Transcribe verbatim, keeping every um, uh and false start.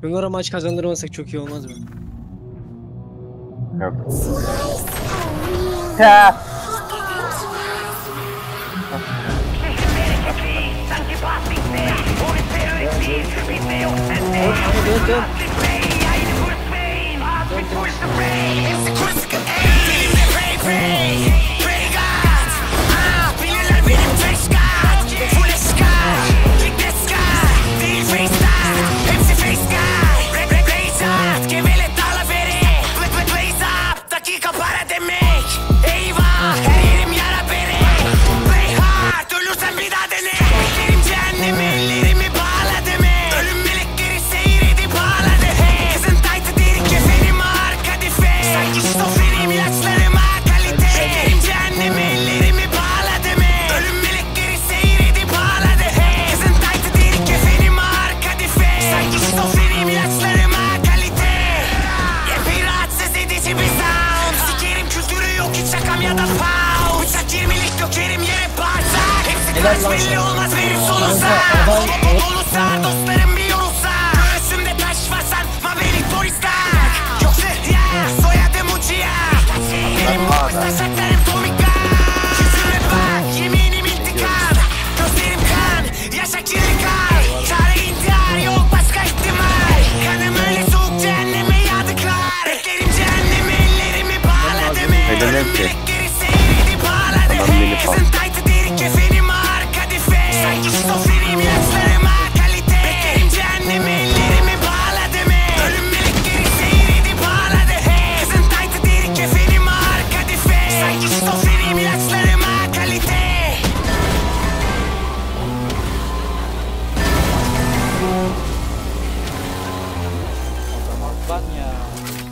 Ömer maç kazandırmasak çok iyi olmaz mı? Yok. Ya. Dön dön. Helal lan sana. Olmaz benim sonunsa. Adam Olursa dostlarım bir yorulsa. Göğsümde taş var sanma beni turistak. Yoksa ya soyadım Uchiha. Benim boşta saklarım Tomika. Yüzüme bak yeminim intikam. Gözlerim kan yaşa kirli kal. Çare intihar yok başka ihtimal. Kanım öyle soğuk cehenneme yağdıklar. Beklerim cehenneme ellerimi bağladım. Neden Ölüm ki? melekleri seyredi bağladı. Adam beni Kızın taytı derik kefenim ağır kadife. Sanki şizofrenim ilaçlarıma kalite. Beklerim cehenneme ellerimi bağladım. Ölüm melekleri seyredi bağladı. Kızın taytı derik kefenim ağır kadife. Sanki şizofrenim ilaçlarıma kalite. Bak ya.